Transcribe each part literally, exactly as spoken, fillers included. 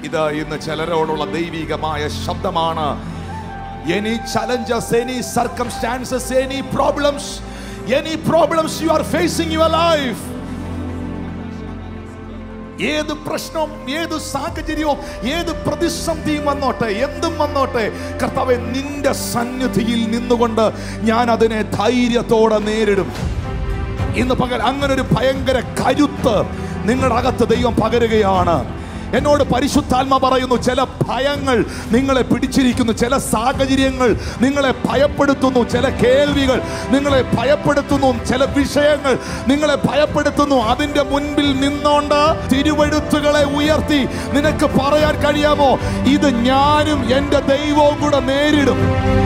ഇത് ഇന്ന് ചിലരോടുള്ള ദൈവികമായ ശബ്ദമാണ്. Any challenges, any circumstances, any problems, any problems you are facing in your life, ഏത് പ്രശ്നവും ഏത് സാഹചര്യവും ഏത് പ്രതിസന്ധിയും വന്നോട്ടെ, എന്തും വന്നോട്ടെ, കർത്താവേ നിന്റെ സന്നിധിയിൽ നിന്നുകൊണ്ട് ഞാൻ അതിനെ ധൈര്യത്തോടെ നേരിടും. ഇന്ന് പകൽ അങ്ങനെ ഒരു ഭയങ്കര കരുത്ത് നിങ്ങളുടെ അകത്ത് ദൈവം പകരുകയാണ്. എന്നോട് പരിശുദ്ധാത്മ പറയുന്നു, ചില ഭയങ്ങൾ നിങ്ങളെ പിടിച്ചിരിക്കുന്നു, ചില സാഹചര്യങ്ങൾ നിങ്ങളെ ഭയപ്പെടുത്തുന്നു, ചില കേൾവികൾ നിങ്ങളെ ഭയപ്പെടുത്തുന്നു, ചില വിഷയങ്ങൾ നിങ്ങളെ ഭയപ്പെടുത്തുന്നു. അതിൻ്റെ മുൻപിൽ നിന്നോണ്ട് തിരുവെഴുത്തുകളെ ഉയർത്തി നിനക്ക് പറയാൻ കഴിയാമോ, ഇത് ഞാനും എൻ്റെ ദൈവവും കൂടെ നേരിടും.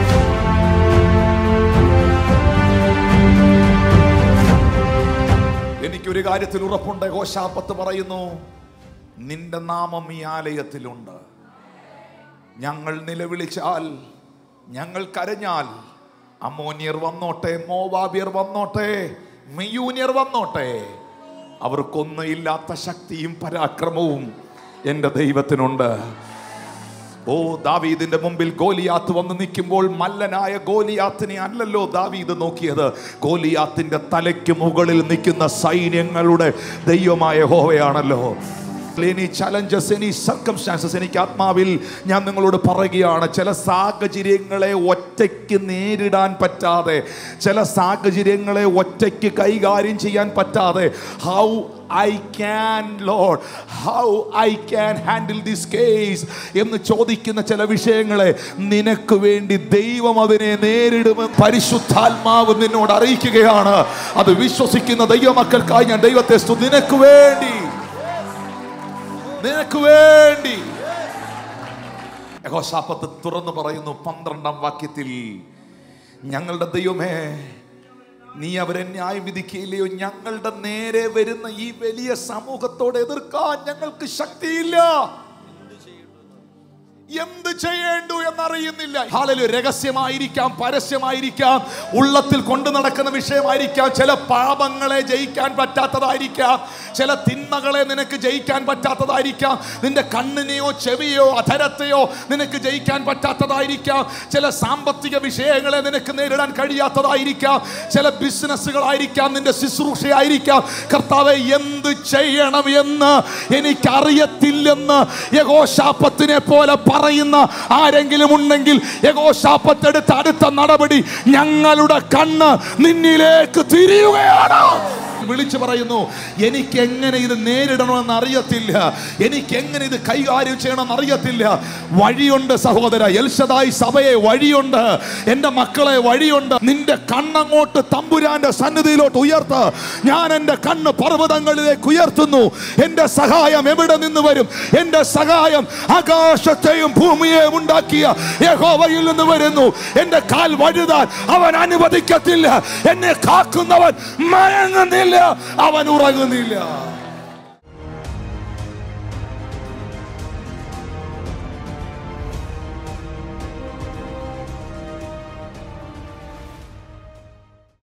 എനിക്കൊരു കാര്യത്തിൽ ഉറപ്പുണ്ട്. യഹോശാഫാത്ത് പറയുന്നു, നിന്റെ നാമം ഈ ആലയത്തിലുണ്ട്. ഞങ്ങൾ നിലവിളിച്ചാൽ, ഞങ്ങൾ കരഞ്ഞാൽ, അമ്മോന്യർ വന്നോട്ടെ, മോവാബ്യർ വന്നോട്ടെ, മെയൂന്യർ വന്നോട്ടെ, അവർക്കൊന്നും ഇല്ലാത്ത ശക്തിയും പരാക്രമവും എൻ്റെ ദൈവത്തിനുണ്ട്. ഓ, ദാവീദിന്റെ മുമ്പിൽ ഗോലിയാത്ത് വന്ന് നിൽക്കുമ്പോൾ മല്ലനായ ഗോലിയാത്തിനെ അല്ലല്ലോ ദാവീദ് നോക്കിയത്, ഗോലിയാത്തിന്റെ തലയ്ക്ക് മുകളിൽ നിൽക്കുന്ന സൈന്യങ്ങളുടെ ദൈവമായ യഹോവയാണല്ലോ. Any challenges, any circumstances, എനിക്ക് ആത്മാവിൽ ഞാൻ നിങ്ങളോട് പറയുകയാണ്, ചില സാഹചര്യങ്ങളെ ഒറ്റയ്ക്ക് നേരിടാൻ പറ്റാതെ, ചില സാഹചര്യങ്ങളെ ഒറ്റയ്ക്ക് കൈകാര്യം ചെയ്യാൻ പറ്റാതെ, how I can Lord, how I can handle this case എന്ന് ചോദിക്കുന്ന ചില വിഷയങ്ങളെ നിനക്ക് വേണ്ടി ദൈവം അതിനെ നേരിടുമെന്ന് പരിശുദ്ധാത്മാവ് നിന്നോട് അറിയിക്കുകയാണ്. അത് വിശ്വസിക്കുന്ന ദൈവമക്കൾക്കായി ഞാൻ ദൈവത്തെ സ്തുതി. നിനക്ക് വേണ്ടി നിനക്ക് വേണ്ടി യഹോശാഫാത്ത് തുറന്നു പറയുന്നു പന്ത്രണ്ടാം വാക്യത്തിൽ, ഞങ്ങളുടെ ദൈവമേ, നീ അവരെ ന്യായം വിധിക്കുകയില്ലയോ? ഞങ്ങളുടെ നേരെ വരുന്ന ഈ വലിയ സമൂഹത്തോട് എതിർക്കാൻ ഞങ്ങൾക്ക് ശക്തിയില്ല. എന്ത് ചെയ്യേണ്ടു എന്നറിയുന്നില്ല. ഹല്ലേലൂയ. രഹസ്യമായിരിക്കാം, പരസ്യമായിരിക്കാം, ഉള്ളത്തിൽ കൊണ്ടു നടക്കുന്ന വിഷയമായിരിക്കാം, ചില പാപങ്ങളെ ജയിക്കാൻ പറ്റാത്തതായിരിക്കാം, ചില തിന്മകളെ നിനക്ക് ജയിക്കാൻ പറ്റാത്തതായിരിക്കാം, നിന്റെ കണ്ണിനെയോ ചെവിയോ അധരത്തെയോ നിനക്ക് ജയിക്കാൻ പറ്റാത്തതായിരിക്കാം, ചില സാമ്പത്തിക വിഷയങ്ങളെ നിനക്ക് നേരിടാൻ കഴിയാത്തതായിരിക്കാം, ചില ബിസിനസ്സുകളായിരിക്കാം, നിന്റെ ശുശ്രൂഷയായിരിക്കാം. കർത്താവേ, എന്ത് ചെയ്യണം എന്ന് എനിക്കറിയത്തില്ലെന്ന് യഹോശാഫാത്തിനെ പോലെ പറയുന്ന ആരെങ്കിലും ഉണ്ടെങ്കിൽ, യഹോശാഫാത്ത് എടുത്ത അടുത്ത നടപടി, ഞങ്ങളുടെ കണ്ണ് നിന്നിലേക്ക് തിരിയുകയാണ്. വിളിച്ചു പറയുന്നു, എനിക്ക് എങ്ങനെ ഇത് നേരിടണമെന്ന് അറിയത്തില്ല, എനിക്ക് എങ്ങനെ ഇത് കൈകാര്യം ചെയ്യണമെന്ന് അറിയത്തില്ല. വഴിയുണ്ട് സഹോദര. എൽശദായി സഭയെ വഴിയുണ്ട്, എൻ്റെ മക്കളെ വഴിയുണ്ട്. നിന്റെ കണ്ണങ്ങോട്ട് തമ്പുരാന്റെ സന്നിധിയിലോട്ട് ഉയർത്ത്. ഞാൻ എൻ്റെ കണ്ണ് പർവ്വതങ്ങളിലേക്ക് ഉയർത്തുന്നു. എൻ്റെ സഹായം എവിടെ നിന്ന് വരും? എൻ്റെ സഹായം ആകാശത്തെയും ഭൂമിയെയും ഉണ്ടാക്കിയ യഹോവയിൽ നിന്ന് വരുന്നു. എൻ്റെ കാൽ വഴുതാൻ അവൻ അനുവദിക്കത്തില്ല. എന്നെ കാക്കുന്നവൻ മയങ്ങുന്നില്ല, അവൻ ഉറങ്ങുന്നില്ല.